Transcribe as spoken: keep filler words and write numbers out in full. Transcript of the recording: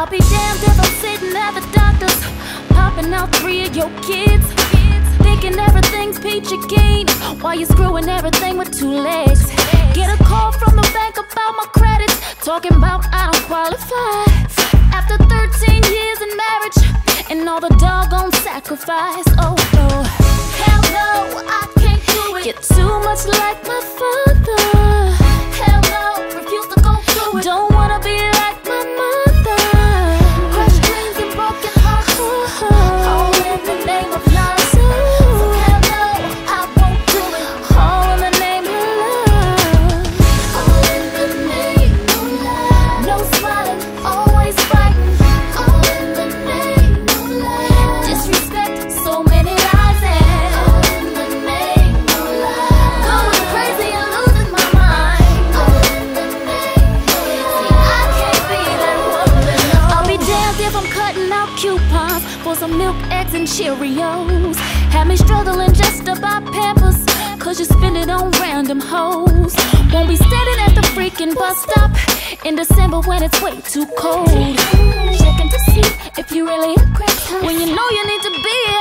I'll be damned if I'm sitting at the doctor's, popping out three of your kids, thinking everything's peachy keen while you're screwing everything with two legs. Get a call from the bank about my credits, talking about I don't qualify. After thirteen years in marriage and all the doggone sacrifice, oh no, hell no, I can't do it. You're too much like my father. Hell no, refuse to go through it. Don't wanna be like my mother. Crushed dreams and broken hearts, all in the name of love. So hell no, I won't do it. All in the name of love. All in the name of love. No smiling, always fighting. All in the name of love. Disrespect, so many lies, and all in the name of love. Going crazy and losing my mind. All in the name of love. See, I can't be that woman. No. I'll be damned if I'm cutting out coupons for some milk, eggs, and Cheerios. Have me struggling just to buy Pampers, cause you spend it on random hoes. Won't be standing at the freaking bus stop in December when it's way too cold, checking to see if you really a crap when you know you need to be